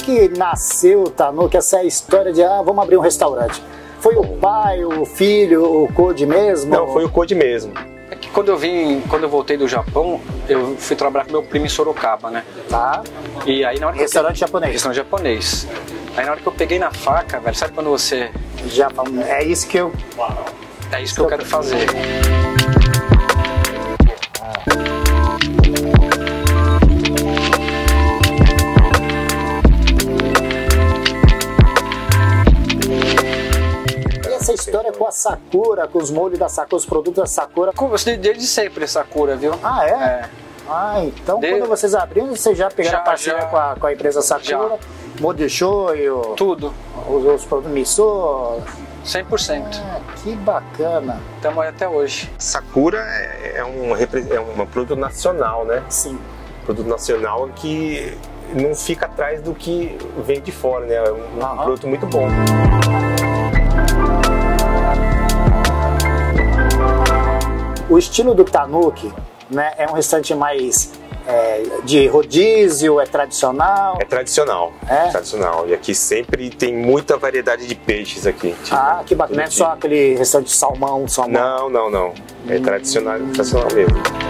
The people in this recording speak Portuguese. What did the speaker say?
que nasceu o Tanuki, essa história de, vamos abrir um restaurante? Foi o pai, o filho, o Code mesmo? Não, foi o Code mesmo. É que quando eu voltei do Japão, eu fui trabalhar com meu primo em Sorocaba, né? Tá. E aí na hora que Restaurante japonês. Restaurante japonês. Aí na hora que eu peguei na faca, velho, sabe quando você... É isso que eu... É isso que eu quero fazer. Essa história com a Sakura, com os molhos da Sakura, os produtos da Sakura. Eu gostei desde sempre Sakura, viu? Ah, é? É. Então quando vocês abriram, vocês já pegaram parceria com a empresa Sakura, molho de shoyu, tudo. Os produtos miso. 100%. Que bacana. Estamos aí até hoje. Sakura é um produto nacional, né? Sim. Produto nacional que não fica atrás do que vem de fora, né? É um produto muito bom. O estilo do Tanuki, né, é um restaurante mais de rodízio, é tradicional? É tradicional, tradicional. E aqui sempre tem muita variedade de peixes aqui. Que bacana, não é só aquele restaurante de salmão. Não. É tradicional mesmo.